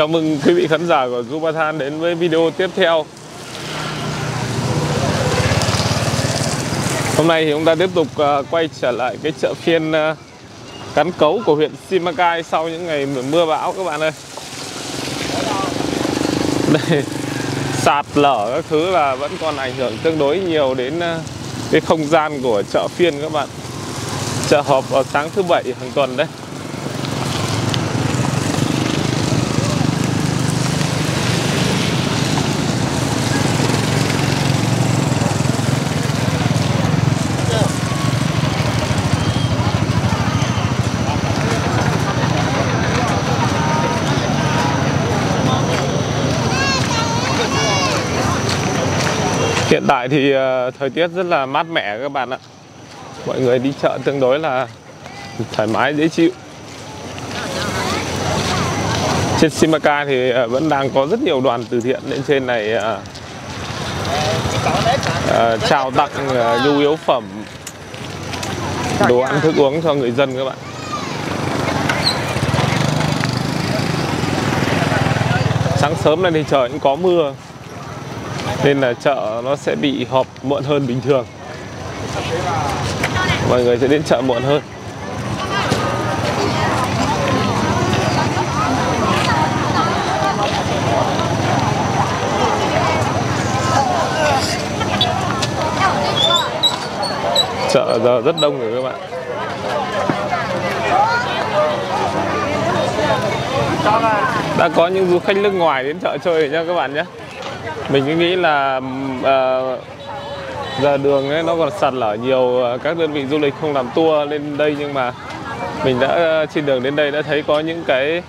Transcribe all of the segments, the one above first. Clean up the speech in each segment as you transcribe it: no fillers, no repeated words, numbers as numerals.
Chào mừng quý vị khán giả của Zubathan đến với video tiếp theo. Hôm nay thì chúng ta tiếp tục quay trở lại cái chợ phiên Cắn Cấu của huyện Simacai sau những ngày mưa bão các bạn ơi. Đây, sạt lở các thứ là vẫn còn ảnh hưởng tương đối nhiều đến cái không gian của chợ phiên các bạn. Chợ họp vào sáng thứ Bảy hàng tuần đấy. Hiện tại thì thời tiết rất là mát mẻ các bạn ạ. Mọi người đi chợ tương đối là thoải mái dễ chịu. Trên Simacai thì vẫn đang có rất nhiều đoàn từ thiện lên trên này trao tặng nhu yếu phẩm, đồ ăn thức uống cho người dân các bạn. Sáng sớm này thì trời cũng có mưa nên là chợ nó sẽ bị họp muộn hơn bình thường. Mọi người sẽ đến chợ muộn hơn. Chợ giờ rất đông rồi các bạn. Đã có những du khách nước ngoài đến chợ chơi rồi nha các bạn nhé. Mình cứ nghĩ là giờ đường ấy nó còn sạt lở nhiều, các đơn vị du lịch không làm tour lên đây, nhưng mà mình đã trên đường đến đây đã thấy có những cái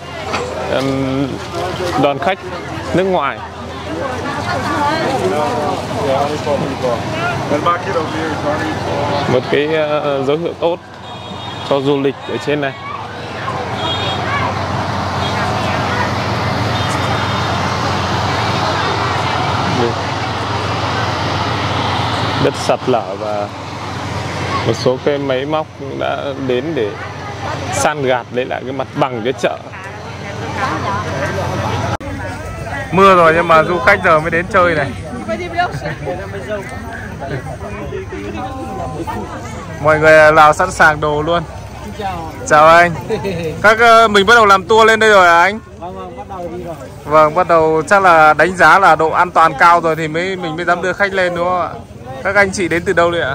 đoàn khách nước ngoài. Một cái dấu hiệu tốt cho du lịch ở trên này. Đất sạt lở và một số cái máy móc đã đến để san gạt lấy lại cái mặt bằng cái chợ. Mưa rồi nhưng mà du khách giờ mới đến chơi này. Mọi người nào sẵn sàng đồ luôn. Chào anh. Mình bắt đầu làm tour lên đây rồi hả anh? Vâng, bắt đầu đi rồi. Vâng, bắt đầu chắc là đánh giá là độ an toàn cao rồi thì mình mới dám đưa khách lên đúng không ạ? Các anh chị đến từ đâu đấy ạ?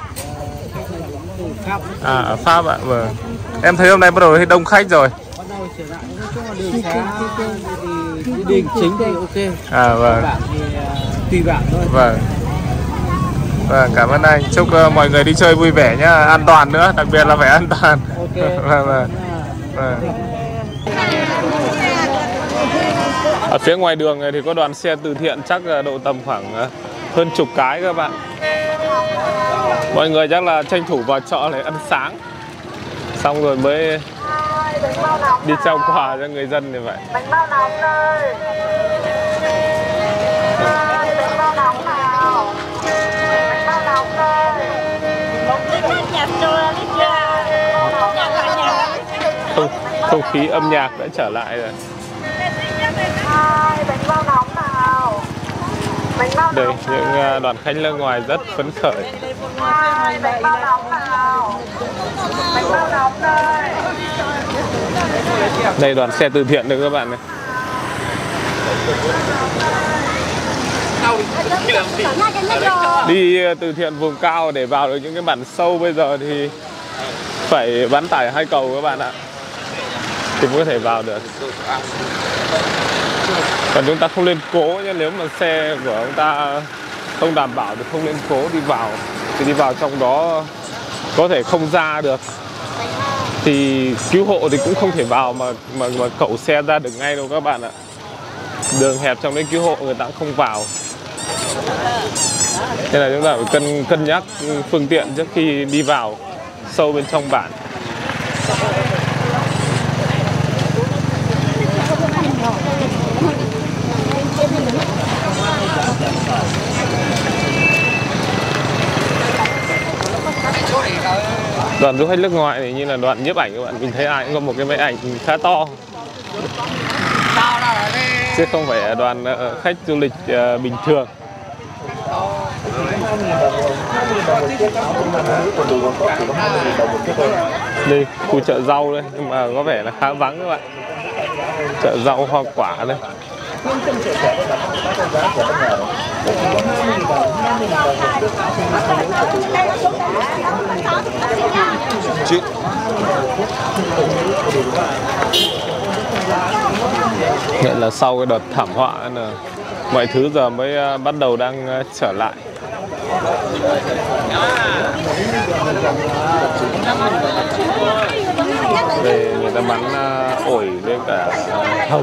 Ở Pháp ạ, vâng. Em thấy hôm nay bắt đầu thấy đông khách rồi. Bắt đầu trở lại, nói chung là đường xá thì đường chính thì ok. Vâng. Bạn thì tùy bạn thôi. Vâng. Vâng, cảm ơn anh. Chúc mọi người đi chơi vui vẻ nhá, an toàn nữa, đặc biệt là phải an toàn. Ok. Vâng, vâng. Vâng. Ở phía ngoài đường này thì có đoàn xe từ thiện chắc là độ tầm khoảng hơn chục cái các bạn. Mọi người chắc là tranh thủ vào chợ để ăn sáng, xong rồi mới đi trao quà cho người dân như vậy. Bánh bao nóng đây. Bánh bao nóng nào. Bánh bao nóng đây. Không khí âm nhạc đã trở lại rồi. Bánh bao nóng nào. Bánh bao Đây, nóng những đoàn khách nước ngoài rất phấn khởi. bánh bao nóng nào. Bánh bao nóng đây. Đây đoàn xe từ thiện được các bạn này. Đi từ thiện vùng cao để vào được những cái bản sâu bây giờ thì phải ván tải 2 cầu các bạn ạ thì mới có thể vào được. Còn chúng ta không lên cố nhé, nếu mà xe của chúng ta không đảm bảo thì không lên cố đi vào, thì đi vào trong đó có thể không ra được, thì cứu hộ thì cũng không thể vào mà cẩu xe ra được ngay đâu các bạn ạ. Đường hẹp trong đấy cứu hộ người ta cũng không vào. Nên là chúng ta phải cân nhắc phương tiện trước khi đi vào sâu bên trong bản. Đoàn du khách nước ngoài thì như là đoàn nhiếp ảnh các bạn, mình thấy ai cũng có một cái máy ảnh khá to. chứ không phải đoàn khách du lịch bình thường. Đây khu chợ rau đây, nhưng mà có vẻ là khá vắng các bạn. Chợ rau hoa quả đây. Nghĩa là sau cái đợt thảm họa là mọi thứ giờ mới bắt đầu đang trở lại. Đây người ta bán ổi với cả hồng.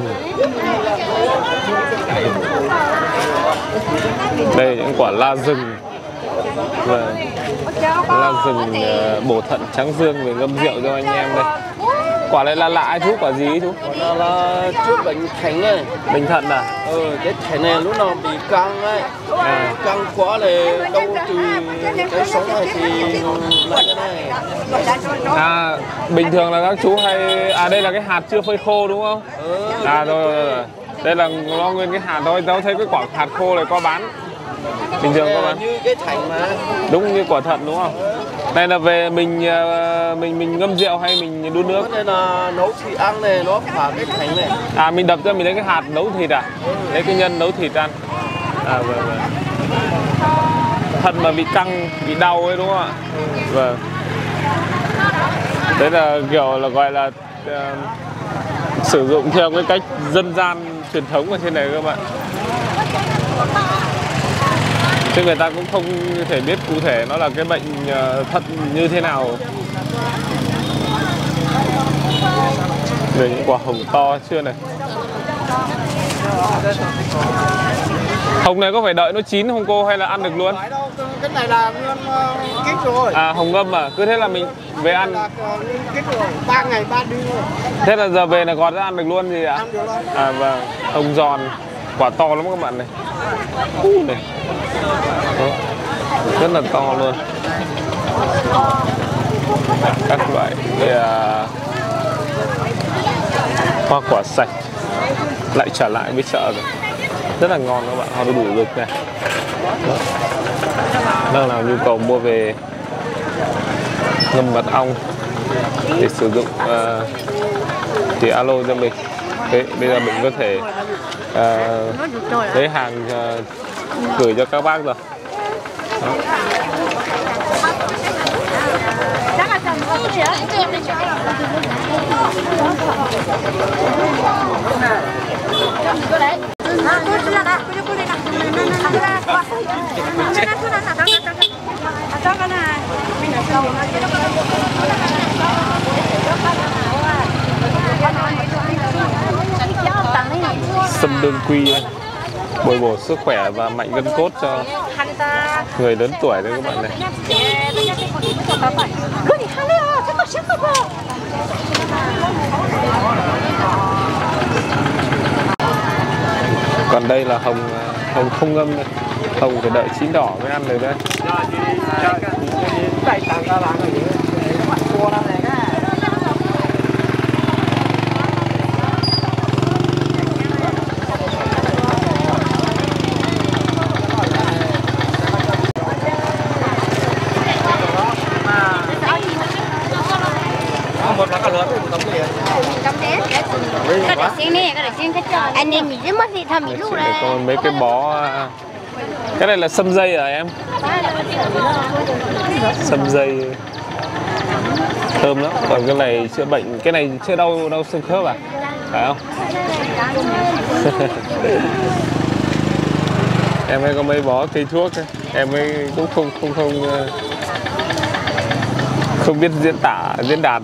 Đây những quả la rừng. La rừng bổ thận trắng dương về ngâm rượu cho anh em đây. Quả này là lạ chú, quả gì chú? Nó là trước bệnh thánh này. Bệnh thận à? Cái thánh này lúc nào bị căng ấy. Căng quá là đâu từ cái sống này thì lại cái này. À, bình thường là các chú hay... À đây là cái hạt chưa phơi khô đúng không? À rồi. Đây là nó nguyên cái hạt thôi, tao thấy cái quả hạt khô này có bán. Bình thường có bán. Như cái thánh mà. Đúng như quả thận đúng không? Đây là về mình ngâm rượu hay mình đun nước? Đây là nấu thịt ăn này, nó phá cái thánh này. À mình đập ra mình lấy cái hạt nấu thịt à? Lấy cái nhân nấu thịt ăn. À vâng. Thận mà bị căng, bị đau ấy đúng không ạ? Vâng. Đấy là kiểu là gọi là sử dụng theo cái cách dân gian truyền thống ở trên này các bạn. Chứ người ta cũng không thể biết cụ thể nó là cái bệnh thận như thế nào. Đây những quả hồng to chưa này. Hồng này có phải đợi nó chín không cô hay là ăn được luôn? Cái này là nguyên kết rồi. À hồng ngâm à? Cứ thế là mình về ăn. Kết rồi, 3 ngày 3 đêm rồi. Thế là giờ về là gọt ra ăn được luôn gì ạ? Ăn được luôn. À vâng, hồng giòn, quả to lắm các bạn này. Này. Đó. Rất là to luôn. Các loại hoa quả sạch lại trở lại với chợ rồi. Rất là ngon các bạn, hoa đu đủ rực này. Đang nào nhu cầu mua về ngâm mật ong để sử dụng thì alo cho mình. Thế bây giờ mình có thể lấy hàng gửi cho các bác rồi. Đó. Sâm đương quy này, bồi bổ sức khỏe và mạnh gân cốt cho người lớn tuổi đấy các bạn này. Còn đây là hồng không ngâm này. Hồng phải đợi chín đỏ mới ăn được đấy. Một lá cà rốt thì một tấm tiền. Anh em mình rất mất thì thầm lúc đấy. Còn mấy cái bó. Cái này là sâm dây à em? Sâm dây thơm lắm. Còn cái này chữa bệnh, cái này chữa đau xương khớp à? Phải không? Em ấy có mấy bó cây thuốc ấy. Em ấy cũng không biết diễn đạt.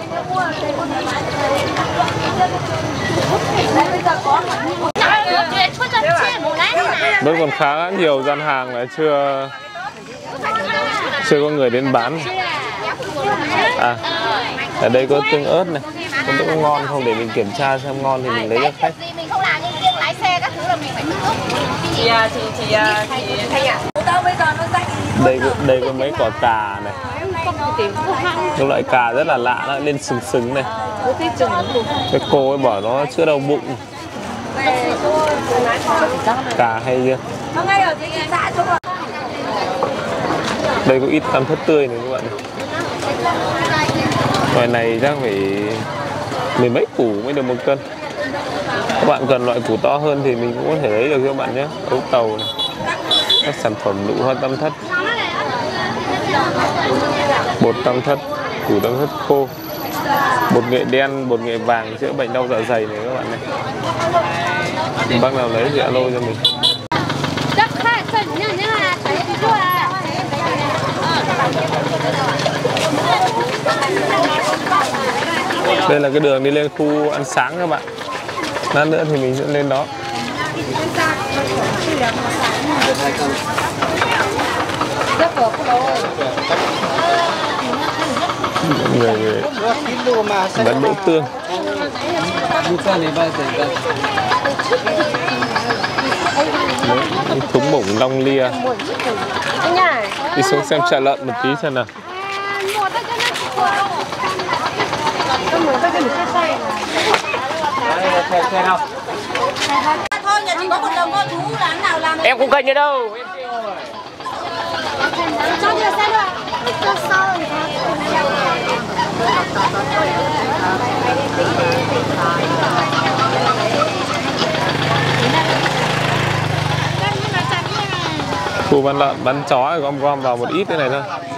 Vẫn còn khá nhiều gian hàng là chưa có người đến bán. À, ở đây có tương ớt này, không biết có ngon không để mình kiểm tra xem ngon thì mình lấy cho khách. Đây có mấy quả cà này. Cái loại cà rất là lạ, nó lên sừng này. Cái cô ấy bảo nó chữa đau bụng. Cà hay chưa? Đây có ít tam thất tươi này các bạn này. Loại này chắc phải mười mấy củ mới được 1 cân. Các bạn cần loại củ to hơn thì mình cũng có thể lấy được các bạn nhé. Ấu tàu này, các sản phẩm nụ hoa tam thất, bột tam thất, củ tam thất khô, bột nghệ đen, bột nghệ vàng chữa bệnh đau dạ dày này các bạn này. Bác nào lấy thì alo cho mình. Đây là cái đường đi lên khu ăn sáng các bạn. Lát nữa thì mình sẽ lên đó. Người bán đỗ tương. Thúng bổng long lia. Đi xuống xem chợ lợn một tí xem nào. Thôi nhà chị có một đồng mua thú là nào làm em không kênh ở đâu. Cho nhiều xe nữa. Cho sau. Khu bán lợn, bán chó gom vào một ít thế này thôi.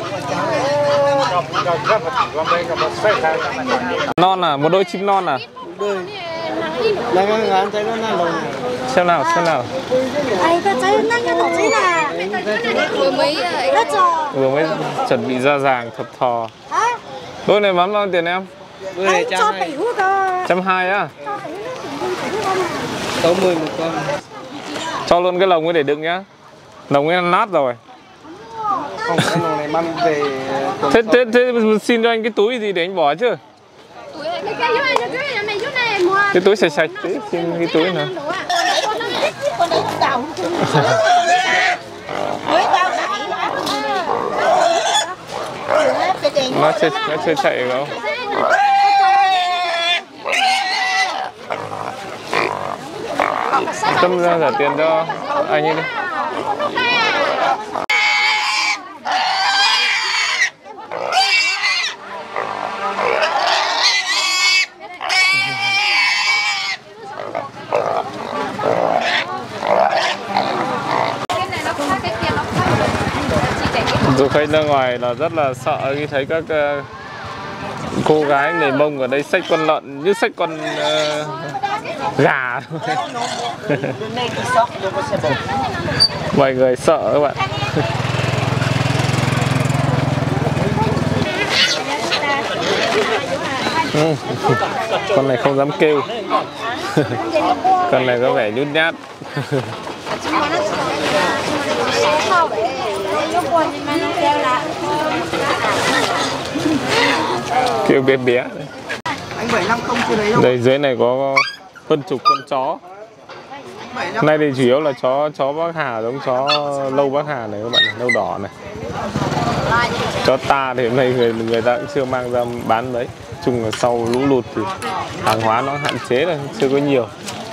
Non à, một đôi chim non à? Xem nào, xem nào. Vừa mới chuẩn bị ra ràng thập thò. Đôi này bán bao tiền em? Đôi này 120 á? có 10 1 con. Cho luôn cái lồng ấy để đựng nhá. Lồng ấy nát rồi. Không, cái lồng này mang về. Thế xin cho anh cái túi gì để anh bỏ chứ? Cái túi sạch sạch, xin cái túi nào. Nó chưa chạy đâu. Tâm ra trả tiền cho anh ấy đi. Du khách ra ngoài là rất là sợ khi thấy các cô gái người Mông ở đây xách con lợn như xách con gà. Mọi người sợ các bạn. Con này không dám kêu. Con này có vẻ nhút nhát. Kêu bé bé. Anh 75 không chưa lấy đâu. Đây dưới này có hơn chục con chó. Nay thì chủ yếu là chó Bắc Hà, giống chó lâu Bắc Hà này các bạn, lâu đỏ này. Chó ta thì hôm nay người ta cũng chưa mang ra bán mấy. Chung là sau lũ lụt thì hàng hóa nó hạn chế rồi, chưa có nhiều.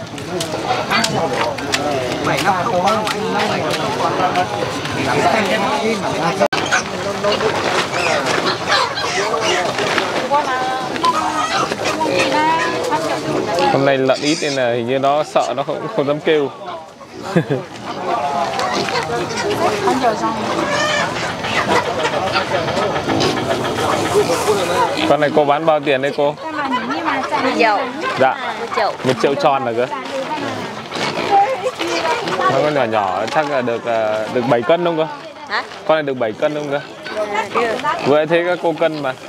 Hôm nay lợn ít nên là hình như nó sợ, nó không dám kêu. Con này cô bán bao tiền đấy cô? 1 triệu. Dạ. 1 triệu. 1 triệu tròn là cơ. Nó con nhỏ nhỏ chắc là được 7 cân không cơ? Hả? Con này được 7 cân không cơ? Vừa thấy các cô cân mà.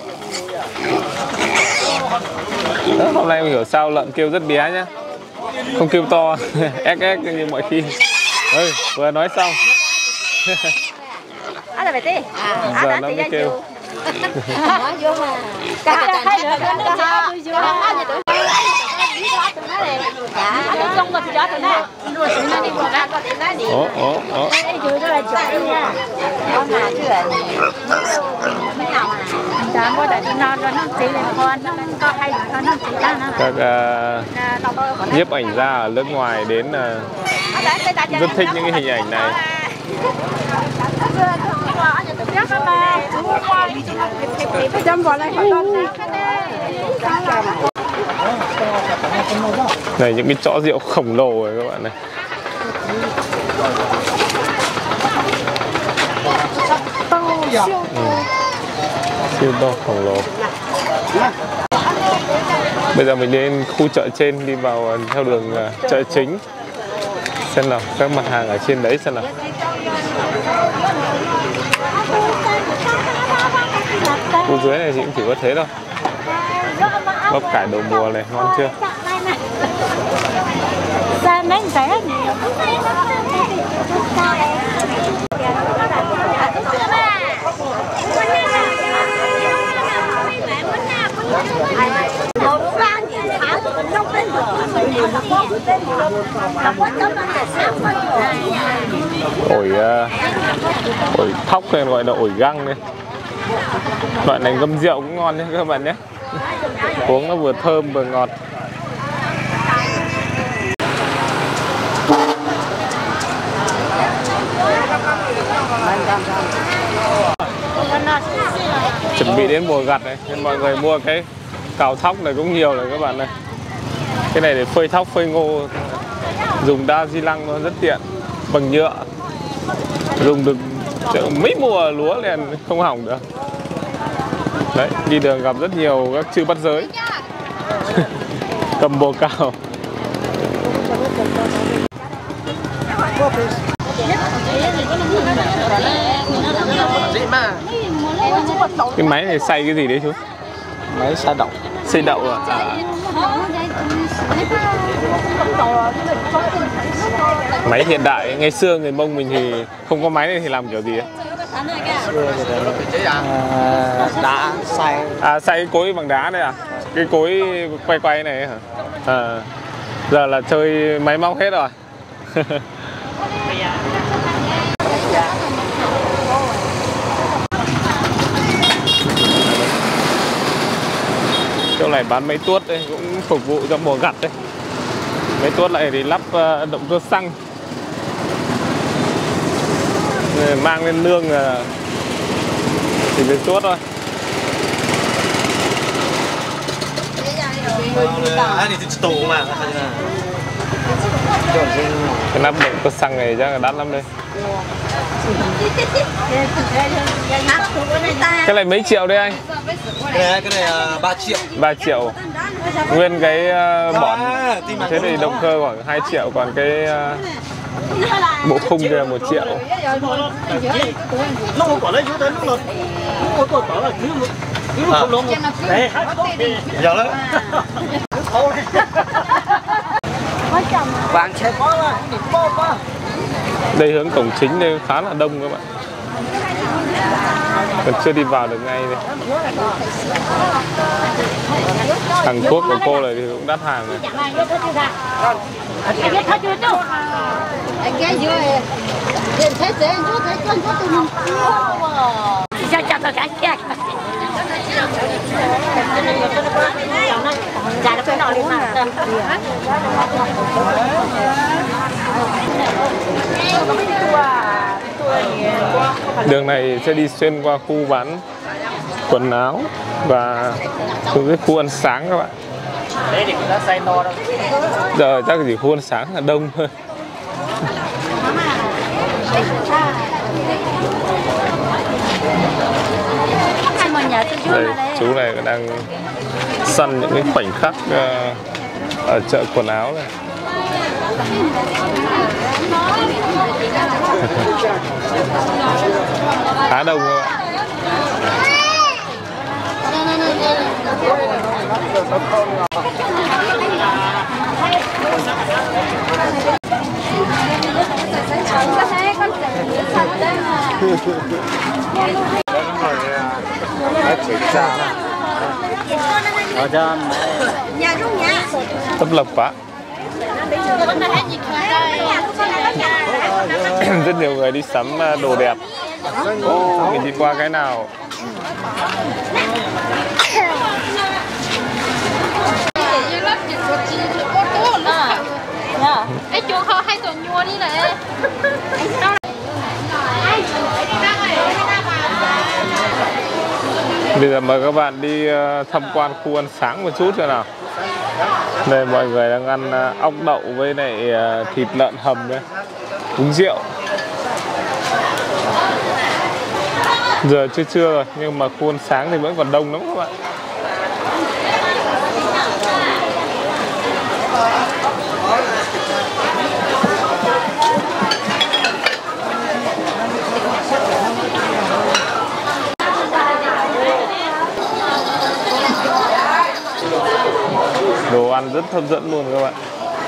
Đó, hôm nay mình hiểu sao lợn kêu rất bé nhá. Không kêu to, ép như mọi khi. Ơi, vừa nói xong. Giờ nó mới kêu. Các nhiếp ảnh gia ở nước ngoài đến rất thích những cái hình ảnh này. Này những cái chõ rượu khổng lồ rồi các bạn này. Siêu to khổng lồ. Bây giờ mình đến khu chợ trên, đi vào theo đường chợ chính xem nào các mặt hàng ở trên đấy xem nào. Khu dưới này thì cũng chỉ có thế thôi. Bắp cải đầu mùa này ngon chưa? Ổi thóc này gọi là ổi găng này. Loại này ngâm rượu cũng ngon nhé các bạn nhé. Uống nó vừa thơm vừa ngọt. Chuẩn bị đến mùa gặt này nên mọi người mua cái cào thóc này cũng nhiều này các bạn này. Cái này để phơi thóc phơi ngô, dùng đa xi lăng nó rất tiện, bằng nhựa, dùng được mấy mùa lúa liền không hỏng được. Đấy, đi đường gặp rất nhiều các chư bắt giới cầm bồ cào. Cái máy này xay cái gì đấy chú? Máy xay đậu. Xay đậu à? Máy hiện đại. Ngày xưa người Mông mình thì không có máy này thì làm kiểu gì ấy? Đá xay. À, xay cái cối bằng đá này à? Cái cối quay quay này hả? À, giờ là chơi máy móc hết rồi. Chỗ này bán máy tuốt đây, cũng phục vụ cho mùa gặt đấy. Máy tuốt này thì lắp động cơ xăng, mang lên nương thì mới tuốt thôi. Cái nắp động cơ xăng này chắc là đắt lắm đây. Cái này mấy triệu đây anh? Cái này 3 triệu. 3 triệu. Nguyên cái bỏn thế thì động cơ khoảng 2 triệu, còn cái bộ khung kia 1 triệu. Đây hướng cổng chính đây khá là đông các bạn. Còn chưa đi vào được ngay đây. Hàng thuốc của cô này thì cũng đắt hàng này. Đường này sẽ đi xuyên qua khu bán quần áo và xuống cái khu ăn sáng các bạn. Giờ chắc chỉ khu ăn sáng là đông thôi. Đây, chú này đang săn những cái khoảnh khắc ở chợ quần áo này. Khá đông các bạn. Tấp lập quá. Rất nhiều người đi sắm đồ đẹp. Mình đi qua cái nào? Cái chuột họ hay tuần nhua đi này. Bây giờ mời các bạn đi tham quan khu ăn sáng một chút xem nào. Đây mọi người đang ăn ốc đậu với lại thịt lợn hầm đấy, uống rượu. Giờ trưa rồi nhưng mà khu ăn sáng thì vẫn còn đông lắm các bạn. Đồ ăn rất hấp dẫn luôn các bạn.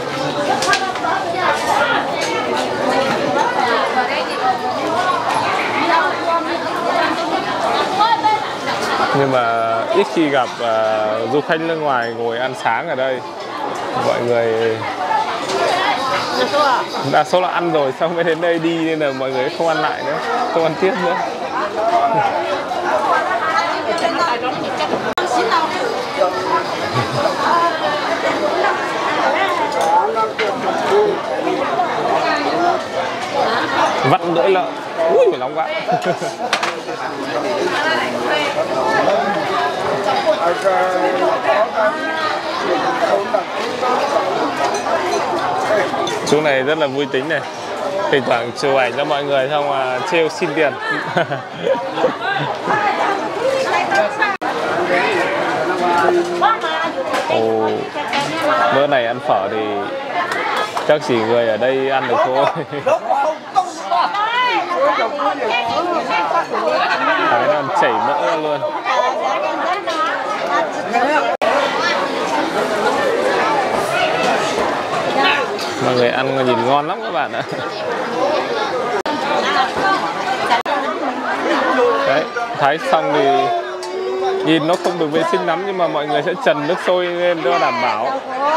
Nhưng mà ít khi gặp du khách nước ngoài ngồi ăn sáng ở đây. Mọi người đa số là ăn rồi xong mới đến đây đi nên là mọi người không ăn lại nữa, không ăn tiếp nữa. Vắt lưỡi lợn, ui nóng quá. Chú này rất là vui tính này, thỉnh thoảng chụp ảnh cho mọi người xong mà trêu xin tiền. Ồ, bữa này ăn phở thì chắc chỉ người ở đây ăn được thôi. Đấy là chảy mỡ luôn. Mọi người ăn nhìn ngon lắm các bạn ạ. Đấy, thái xong thì nhìn nó không được vệ sinh lắm nhưng mà mọi người sẽ trần nước sôi lên cho đảm bảo.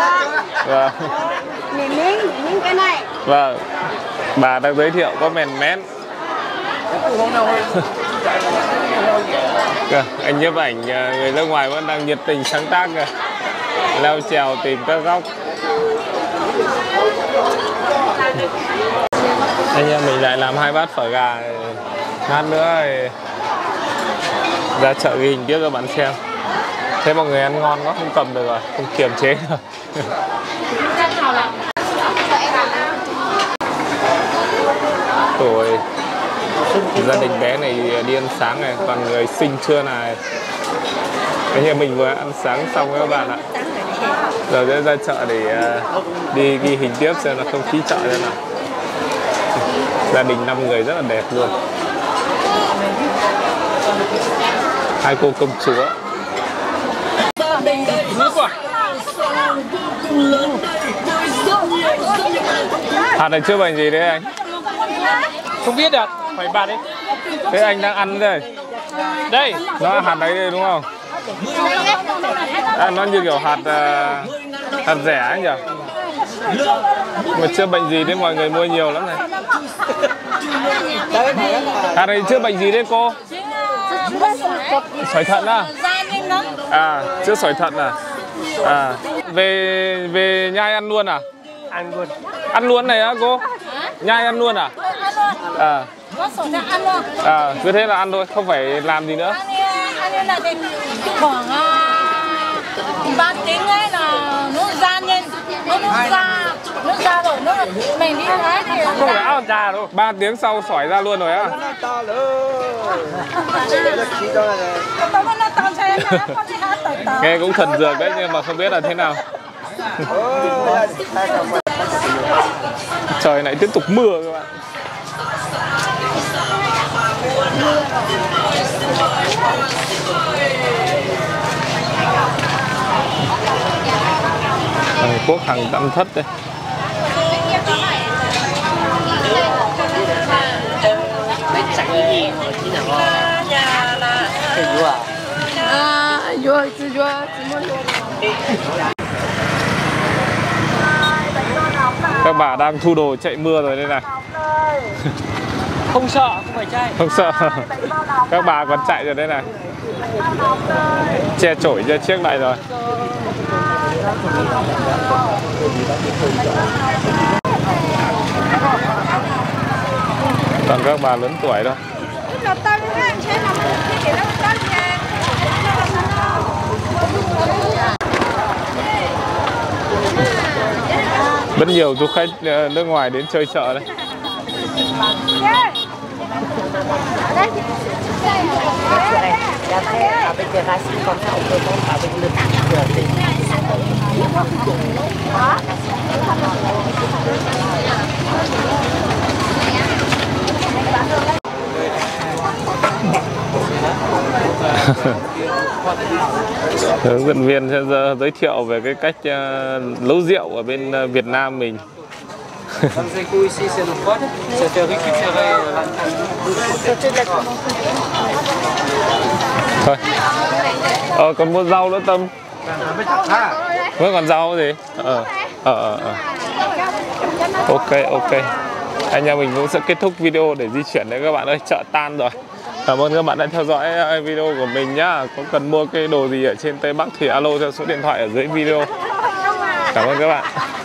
Và bà đang giới thiệu có mèn mén. Anh nhiếp ảnh người nước ngoài vẫn đang nhiệt tình sáng tác kìa, leo trèo tìm các góc. Anh em mình lại làm 2 bát phở gà, lát nữa thì ra chợ ghi hình tiếp cho bạn xem. Thế mọi người ăn ngon quá không cầm được rồi, không kiềm chế được. Rồi gia đình bé này đi ăn sáng này, còn người sinh trưa này. Thế như mình vừa ăn sáng xong các bạn ạ. Giờ sẽ ra chợ để đi ghi hình tiếp xem là không khí chợ thế nào. Gia đình 5 người rất là đẹp luôn. 2 cô công chúa. Hạt này chưa bệnh gì đấy anh? Không biết được, phải bà đấy. Thế anh đang ăn đây. Đây, Nó hạt đấy đây đúng không? À, nó như kiểu hạt rẻ ấy nhỉ? Mà chưa bệnh gì đấy mọi người mua nhiều lắm này. Hạt này chưa bệnh gì đấy cô? Sỏi thận à? À, chưa sỏi thận à? À, về nhai ăn luôn à? ăn luôn. Ăn luôn này á cô? Nhai ăn luôn à? À. À, cứ thế là ăn thôi, không phải làm gì nữa. Ăn là khoảng 3 tiếng ấy là nó ra lên, nó ra rồi, nó mình đi lái thì Không phải ăn già đâu. 3 tiếng sau sỏi ra luôn rồi á? Nghe cũng thần dược đấy nhưng mà không biết là thế nào. Trời lại tiếp tục mưa các bạn. Hàn Quốc hàng Tam Thất đây. Các bà đang thu đồ chạy mưa rồi đây này. Không sợ, không phải chay. Không sợ. Các bà còn chạy rồi đây này. Che chổi cho chiếc này rồi. Toàn các bà lớn tuổi thôi. Rất nhiều du khách nước ngoài đến chơi chợ đấy. Hướng dẫn viên sẽ giới thiệu về cái cách nấu rượu ở bên Việt Nam mình. Thôi. Còn mua rau nữa Tâm. Vẫn còn rau gì? Ok. Anh em mình cũng sẽ kết thúc video để di chuyển đấy các bạn ơi, chợ tan rồi. Cảm ơn các bạn đã theo dõi video của mình nhá. Có cần mua cái đồ gì ở trên Tây Bắc thì alo theo số điện thoại ở dưới video. Cảm ơn các bạn.